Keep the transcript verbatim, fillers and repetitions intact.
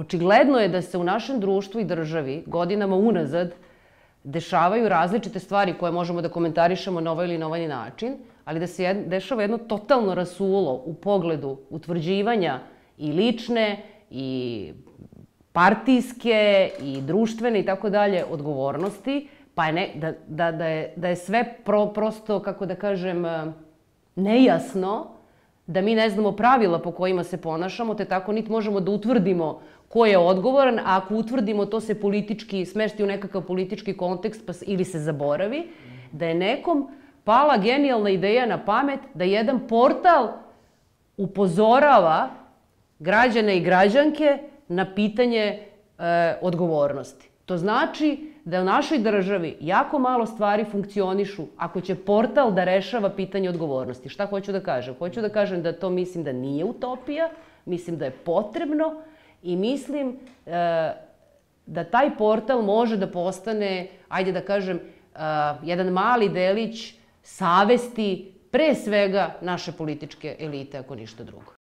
očigledno je da se u našem društvu i državi godinama unazad dešavaju različite stvari koje možemo da komentarišemo na ovaj ili na ovaj način, ali da se dešava jedno totalno rasulo u pogledu utvrđivanja i lične i partijske i društvene i tako dalje odgovornosti, pa je ne, da, da, da, je, da je sve pro, prosto, kako da kažem, nejasno, da mi ne znamo pravila po kojima se ponašamo, te tako niti možemo da utvrdimo ko je odgovoran, a ako utvrdimo to se politički smešti u nekakav politički kontekst pa, ili se zaboravi, da je nekom pala genijalna ideja na pamet da jedan portal upozorava građane i građanke na pitanje e, odgovornosti. To znači da u našoj državi jako malo stvari funkcionišu ako će portal da rešava pitanje odgovornosti. Šta hoću da kažem? Hoću da kažem da to mislim da nije utopija, mislim da je potrebno i mislim e, da taj portal može da postane, ajde da kažem, e, jedan mali delić savesti pre svega naše političke elite, ako ništa drugo.